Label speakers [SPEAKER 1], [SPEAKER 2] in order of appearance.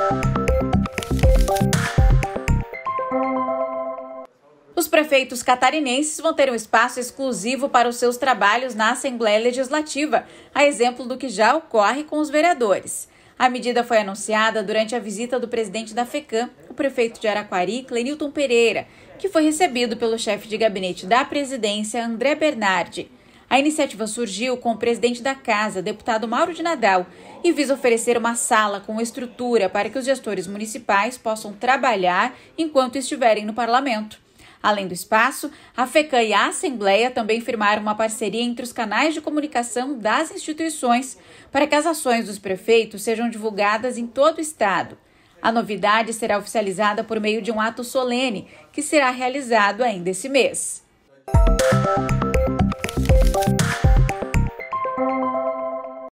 [SPEAKER 1] Os prefeitos catarinenses vão ter um espaço exclusivo para os seus trabalhos na Assembleia Legislativa, a exemplo do que já ocorre com os vereadores. A medida foi anunciada durante a visita do presidente da FECAM, o prefeito de Araquari, Clenilton Pereira, que foi recebido pelo chefe de gabinete da presidência, André Bernardi. A iniciativa surgiu com o presidente da Casa, deputado Mauro de Nadal, e visa oferecer uma sala com estrutura para que os gestores municipais possam trabalhar enquanto estiverem no parlamento. Além do espaço, a FECAM e a Assembleia também firmaram uma parceria entre os canais de comunicação das instituições para que as ações dos prefeitos sejam divulgadas em todo o estado. A novidade será oficializada por meio de um ato solene que será realizado ainda esse mês.